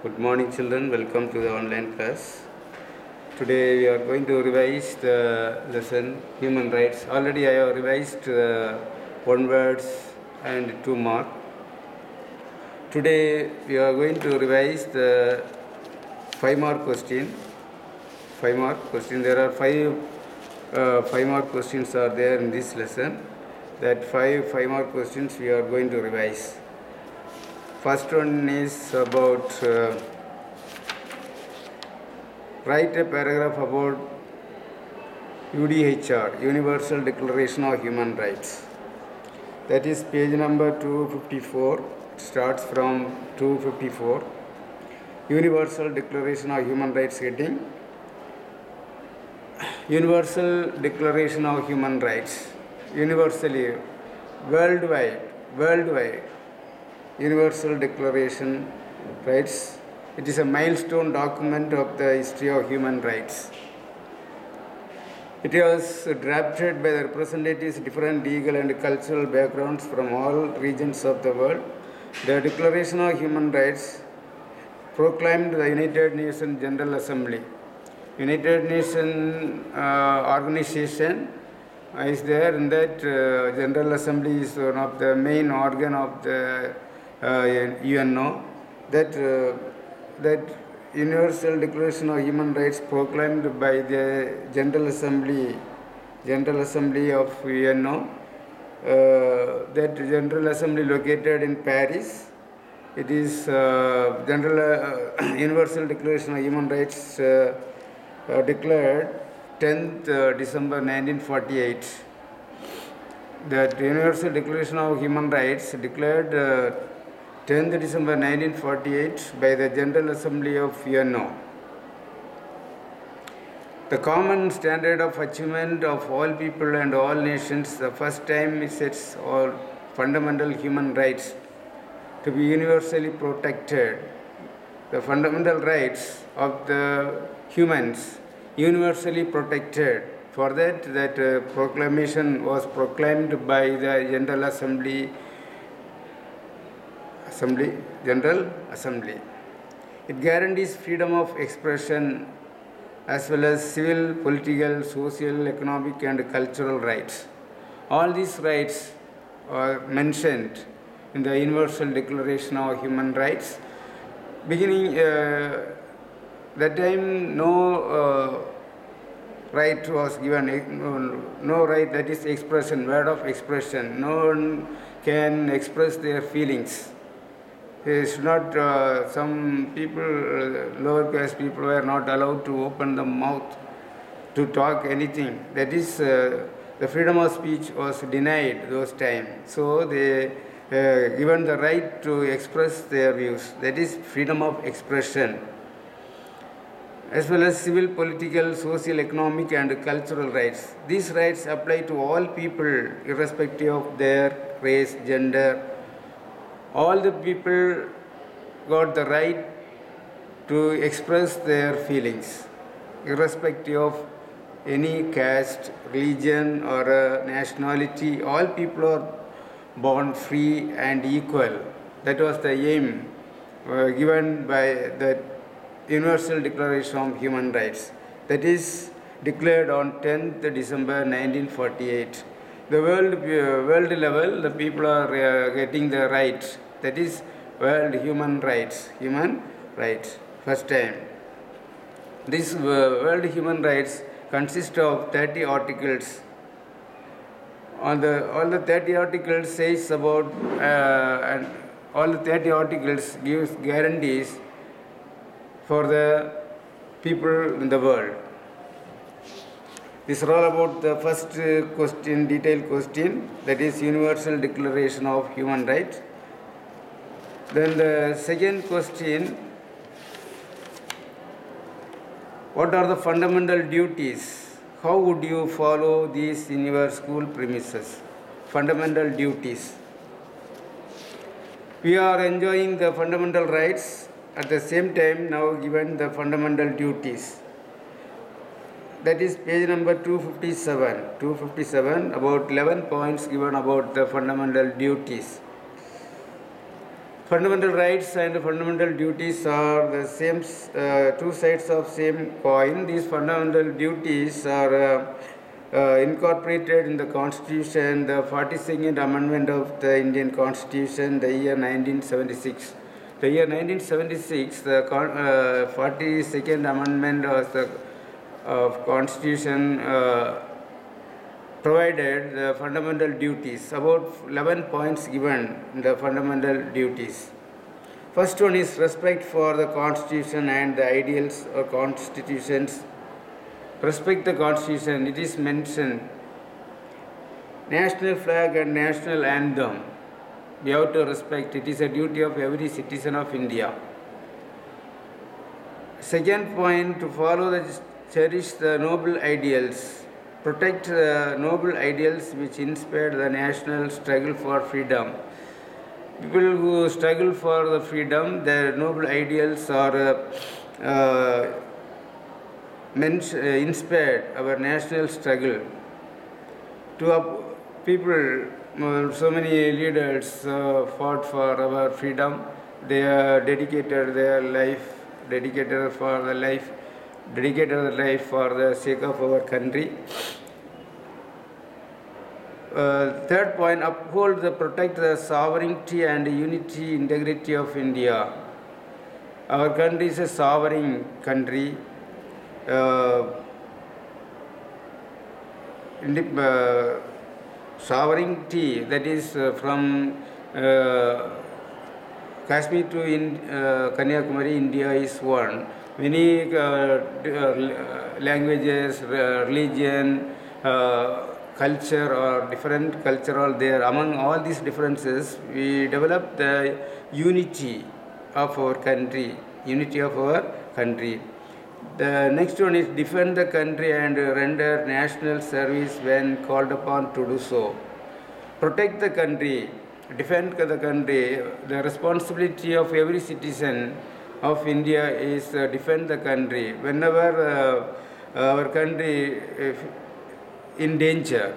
Good morning, children. Welcome to the online class. Today we are going to revise the lesson Human Rights. Already I have revised one words and 2 mark. Today we are going to revise the 5 mark question. 5 mark question. There are 5 mark questions are there in this lesson. That 5 mark questions we are going to revise. First one is about write a paragraph about UDHR, Universal Declaration of Human Rights. That is page number 254. It starts from 254. Universal Declaration of Human Rights heading. Universal Declaration of Human Rights. Universally, worldwide. Universal Declaration Rights. It is a milestone document of the history of human rights. It was drafted by the representatives of different legal and cultural backgrounds from all regions of the world. The Declaration of Human Rights proclaimed the United Nations General Assembly. United Nations organization is there in that General Assembly is one of the main organ of the UNO. That Universal Declaration of Human Rights proclaimed by the General Assembly of UNO. That General Assembly located in Paris. It is Universal Declaration of Human Rights declared 10th December 1948. That Universal Declaration of Human Rights declared 10th December 1948 by the General Assembly of UNO. The common standard of achievement of all people and all nations, the first time it sets all fundamental human rights to be universally protected. The fundamental rights of the humans universally protected. For that proclamation was proclaimed by the General Assembly. General Assembly. It guarantees freedom of expression as well as civil, political, social, economic and cultural rights. All these rights are mentioned in the Universal Declaration of Human Rights. Beginning that time no right was given, no right, that is expression, word of expression. No one can express their feelings. It's not, some people, lower caste people were not allowed to open the mouth to talk anything. That is, the freedom of speech was denied those times. So they given the right to express their views. That is freedom of expression. As well as civil, political, social, economic and cultural rights. These rights apply to all people irrespective of their race, gender. All the people got the right to express their feelings, irrespective of any caste, religion or nationality. All people are born free and equal. That was the aim given by the Universal Declaration of Human Rights. That is declared on 10th December 1948. The world level, the people are getting the rights. That is world human rights. First time. This world human rights consists of 30 articles. All the 30 articles says about and all the 30 articles gives guarantees for the people in the world. This is all about the first question, detailed question, that is Universal Declaration of Human Rights. Then the second question, what are the fundamental duties? How would you follow these in your school premises? Fundamental duties. We are enjoying the fundamental rights, at the same time now given the fundamental duties. That is page number 257, about 11 points given about the fundamental duties. Fundamental rights and fundamental duties are the same, two sides of same coin. These fundamental duties are incorporated in the Constitution, the 42nd Amendment of the Indian Constitution, the year 1976. The year 1976, the 42nd Amendment of the Constitution provided the fundamental duties, about 11 points given in the fundamental duties. First one is respect for the Constitution and the ideals of constitutions. Respect the Constitution, it is mentioned. National flag and national anthem, we have to respect, it is a duty of every citizen of India. Second point, to follow the cherish the noble ideals. Protect the noble ideals which inspired the national struggle for freedom. People who struggle for the freedom, their noble ideals are inspired our national struggle. People, so many leaders fought for our freedom. They dedicated their life, dedicated the life for the sake of our country. Third point, uphold protect the sovereignty and unity, integrity of India. Our country is a sovereign country. Sovereignty, that is from Kashmir to Kanyakumari, India is one. Many languages, religion, culture or different cultural there. Among all these differences, we develop the unity of our country. The next one is defend the country and render national service when called upon to do so. Protect the country, defend the country. The responsibility of every citizen of India is defend the country. Whenever our country in danger,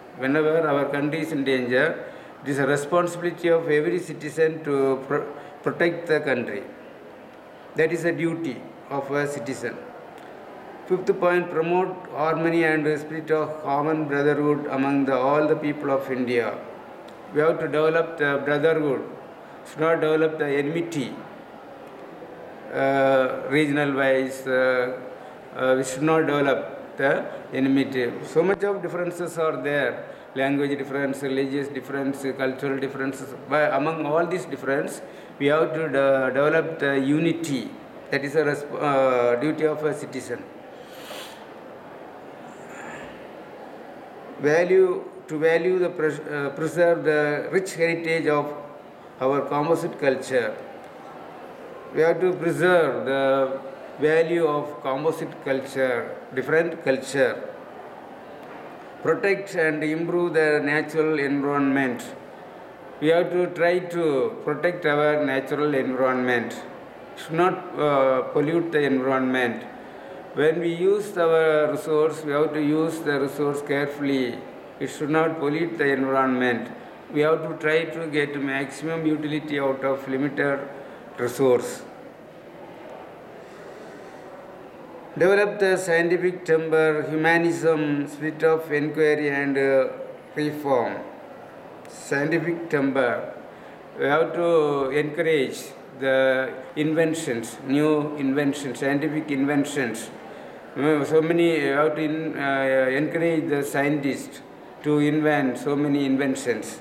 it is a responsibility of every citizen to protect the country. That is a duty of a citizen. Fifth point, promote harmony and spirit of common brotherhood among all the people of India. We have to develop the brotherhood, should not develop the enmity. Regional wise, we should not develop the enmity. So much of differences are there, language difference, religious difference, cultural differences. But among all these differences, we have to develop the unity. That is a duty of a citizen. Preserve the rich heritage of our composite culture. We have to preserve the value of composite culture, different culture. Protect and improve the natural environment. We have to try to protect our natural environment. Should not pollute the environment. When we use our resource, we have to use the resource carefully. It should not pollute the environment. We have to try to get maximum utility out of limited resource. Develop the scientific temper, humanism, spirit of inquiry and reform. Scientific temper. We have to encourage the inventions, new inventions, scientific inventions. So many, we have to encourage the scientists to invent so many inventions.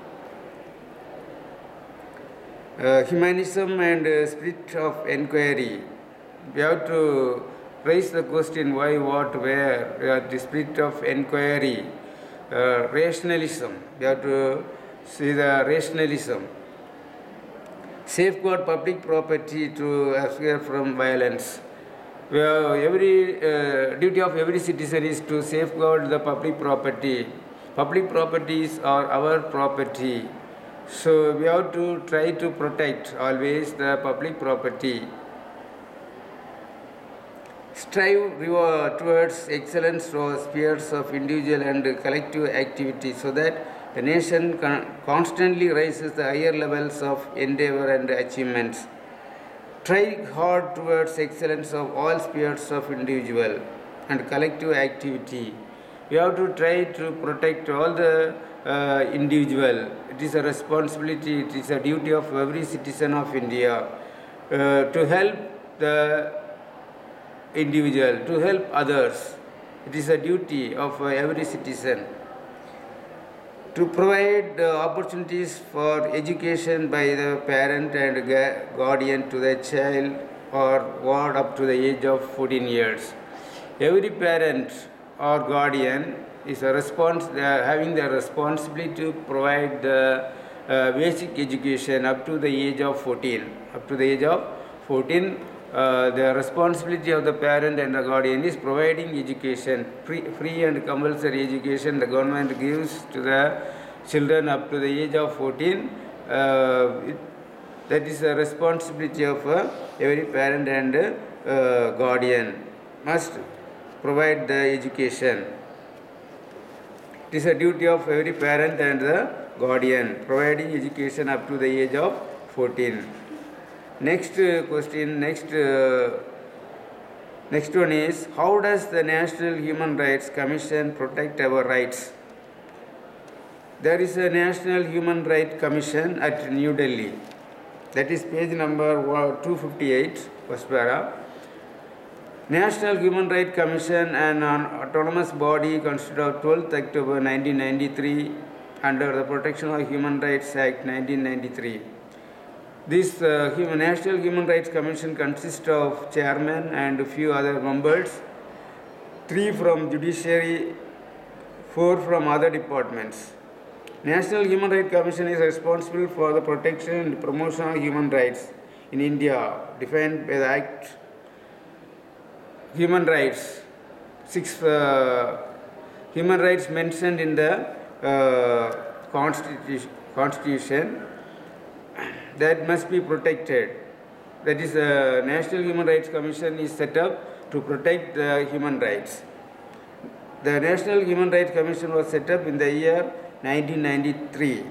Humanism and spirit of inquiry. We have to raise the question why, what, where, the spirit of inquiry. Rationalism. We have to see the rationalism. Safeguard public property to escape from violence. Duty of every citizen is to safeguard the public property. Public properties are our property. So we have to try to protect always the public property. Strive towards excellence through spheres of individual and collective activity so that The nation constantly raises the higher levels of endeavor and achievements. Try hard towards excellence of all spheres of individual and collective activity. We have to try to protect all the individual. It is a responsibility, it is a duty of every citizen of India to help the individual, to help others. It is a duty of every citizen to provide opportunities for education by the parent and guardian to the child or ward up to the age of 14 years. Every parent or guardian is having the responsibility to provide the basic education up to the age of 14. Up to the age of 14, the responsibility of the parent and the guardian is providing education, free and compulsory education the government gives to the children up to the age of 14. That is the responsibility of every parent and guardian must provide the education. It is a duty of every parent and the guardian providing education up to the age of 14. Next question, next one is, how does the National Human Rights Commission protect our rights? There is a National Human Rights Commission at New Delhi. That is page number 258, first para. National Human Rights Commission, an autonomous body constituted of 12th October 1993 under the Protection of Human Rights Act 1993. This National Human Rights Commission consists of chairman and a few other members, 3 from judiciary, 4 from other departments. National Human Rights Commission is responsible for the protection and promotion of human rights in India, defined by the Act. Human rights, 6 human rights mentioned in the Constitution that must be protected. That is, the National Human Rights Commission is set up to protect the human rights. The National Human Rights Commission was set up in the year 1993.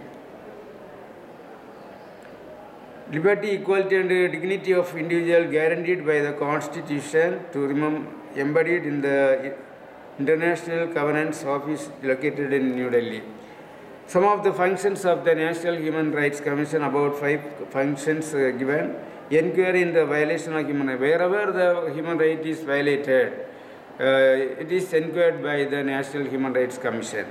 Liberty, equality and dignity of individual guaranteed by the Constitution to remain embodied in the International Covenants Office located in New Delhi. Some of the functions of the National Human Rights Commission, about 5 functions given. Inquiry in the violation of human rights. Wherever the human right is violated, it is inquired by the National Human Rights Commission.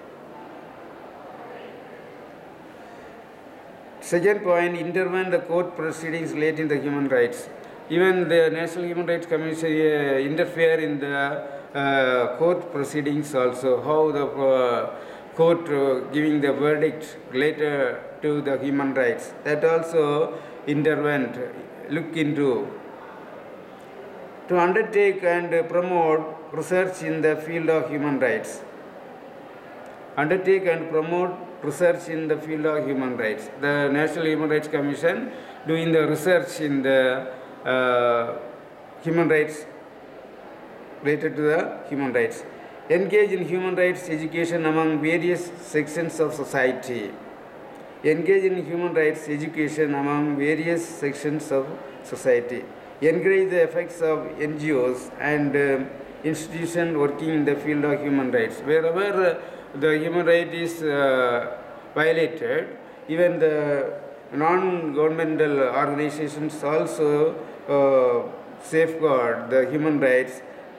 Second point, intervene the court proceedings relating to human rights. Even the National Human Rights Commission interfere in the court proceedings also, how the court giving the verdict related to the human rights. That also intervened, look into. To undertake and promote research in the field of human rights. Undertake and promote research in the field of human rights. The National Human Rights Commission doing the research in the human rights, related to the human rights. Engage in human rights education among various sections of society. Engage in human rights education among various sections of society. Encourage the effects of NGOs and institutions working in the field of human rights. Wherever the human right is violated, even the non-governmental organizations also safeguard the human rights.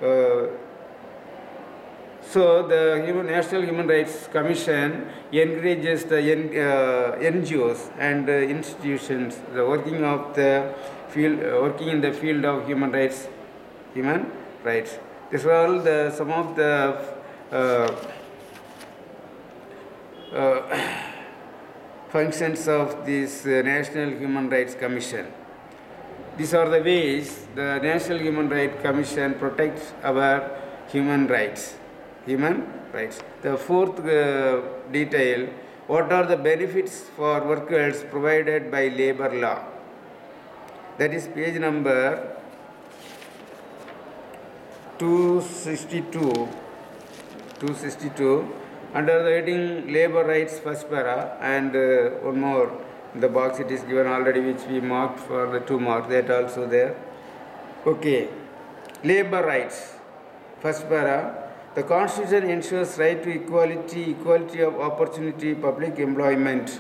So the National Human Rights Commission encourages the NGOs and institutions the working in the field of human rights. These are all some of the functions of this National Human Rights Commission. These are the ways the National Human Rights Commission protects our human rights. The fourth detail, what are the benefits for workers provided by labor law? That is page number 262. Under the heading labor rights, first para, and one more in the box it is given already, which we marked for the 2 marks, that also there. Okay, labor rights, first para. The Constitution ensures right to equality of opportunity, public employment.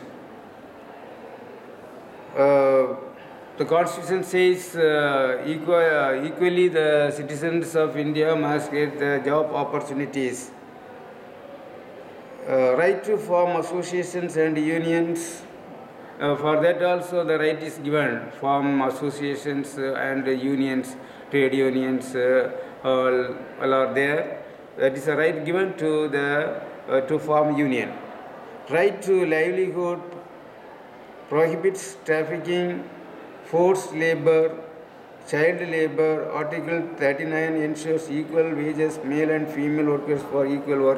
The Constitution says equally the citizens of India must get the job opportunities. Right to form associations and unions. For that also the right is given. Form associations and unions, trade unions all are there. That is a right given to the to form union. Right to livelihood prohibits trafficking, forced labor, child labor. Article 39 ensures equal wages, male and female workers for equal work.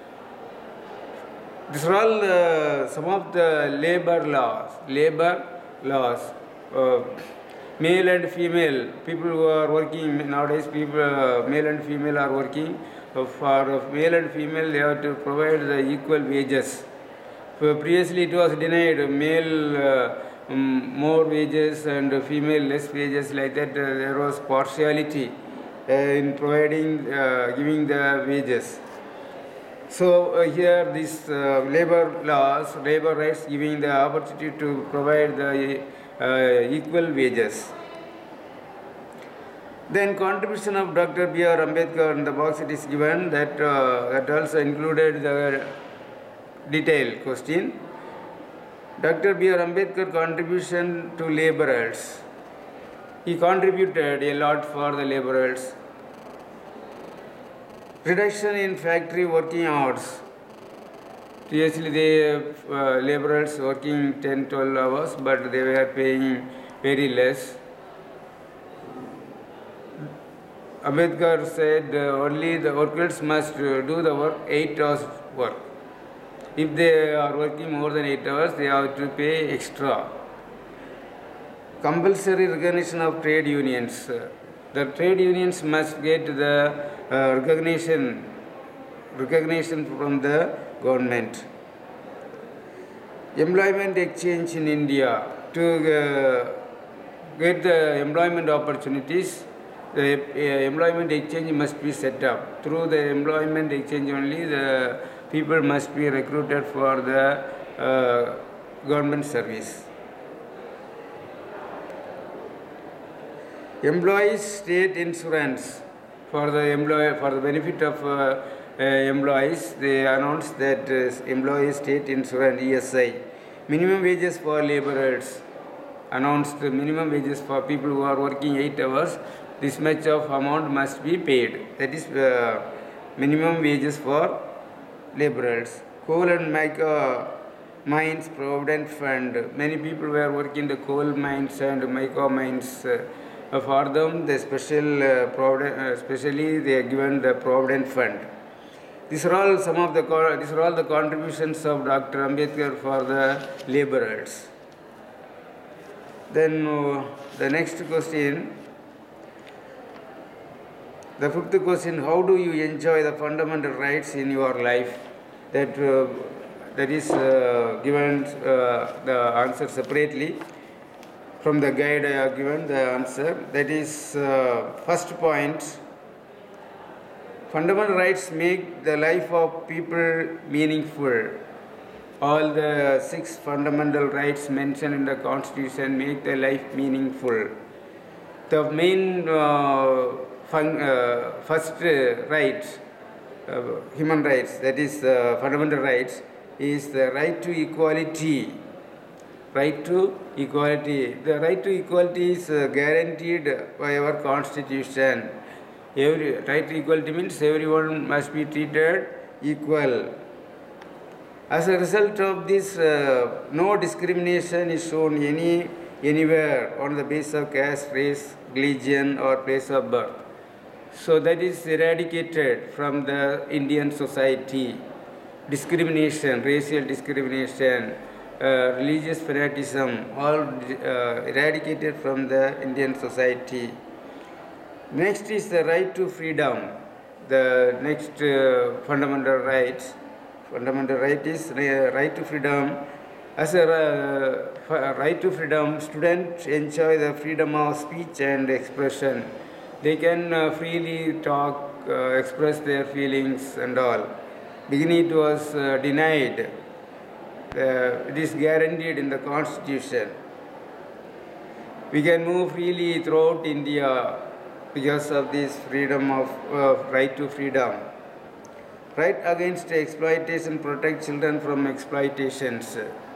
These are all some of the labor laws. Male and female people who are working nowadays. Male and female are working. For male and female, they have to provide the equal wages. Previously, it was denied male more wages and female less wages. Like that, there was partiality in providing, giving the wages. So here these labor laws, labor rights, giving the opportunity to provide the equal wages. Then contribution of Dr. B.R. Ambedkar, in the box it is given that that also included the detailed question. Dr. B.R. Ambedkar contribution to laborers. He contributed a lot for the laborers. Reduction in factory working hours. Previously, the laborers working 10-12 hours, but they were paying very less. Ambedkar said only the workers must do the work 8 hours work. If they are working more than 8 hours, they have to pay extra. Compulsory recognition of trade unions. The trade unions must get the recognition from the government. Employment exchange in India. To get the employment opportunities, the employment exchange must be set up. Through the employment exchange only, the people must be recruited for the government service. Employees state insurance for the benefit of employees. They announced that employees state insurance ESI. Minimum wages for laborers. Announced minimum wages for people who are working 8 hours. This much of amount must be paid. That is minimum wages for laborers. Coal and mica mines provident fund. Many people were working the coal mines and mica mines. For them, the especially they are given the provident fund. These are all the contributions of Dr. Ambedkar for the laborers. Then the next question. The fifth question: how do you enjoy the fundamental rights in your life? That is given the answer separately. From the guide I have given the answer. That is first point. Fundamental rights make the life of people meaningful. All the 6 fundamental rights mentioned in the Constitution make the life meaningful. The main first right, human rights, that is fundamental rights, is the right to equality. Right to equality. The right to equality is guaranteed by our Constitution. Right to equality means everyone must be treated equal. As a result of this, no discrimination is shown anywhere on the basis of caste, race, religion, or place of birth. So that is eradicated from the Indian society. Discrimination, racial discrimination, religious fanaticism, all eradicated from the Indian society. Next is the right to freedom. The next fundamental rights. fundamental right is right to freedom. As a right to freedom, students enjoy the freedom of speech and expression. They can freely talk, express their feelings and all. Beginning it was denied. It is guaranteed in the constitution. We can move freely throughout India because of this freedom of right to freedom. Right against exploitation, protect children from exploitations.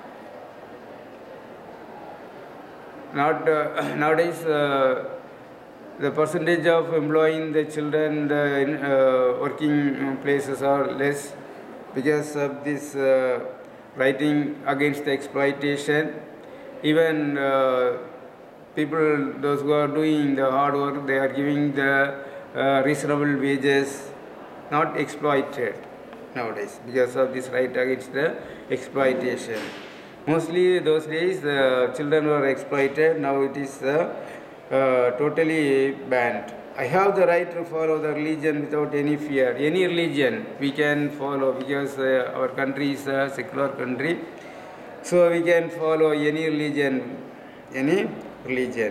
Nowadays, the percentage of employing the children in working places are less because of this writing against the exploitation. Even people, those who are doing the hard work, they are giving the reasonable wages, not exploited nowadays because of this right against the exploitation. Mostly those days the children were exploited, now it is totally banned. I have the right to follow the religion without any fear. Any religion we can follow because our country is a secular country. So we can follow any religion, any religion.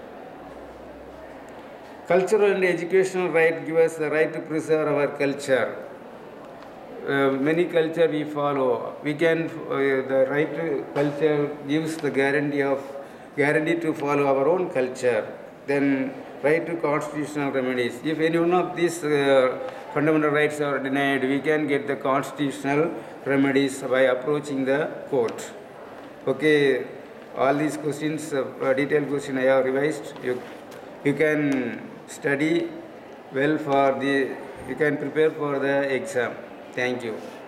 Cultural and educational right give us the right to preserve our culture. Many culture we follow. We can the right to culture gives the guarantee to follow our own culture. Then right to constitutional remedies. If any one of these fundamental rights are denied, we can get the constitutional remedies by approaching the court. Okay, all these questions, detailed question I have revised. You can study well for the, you can prepare for the exam. Thank you.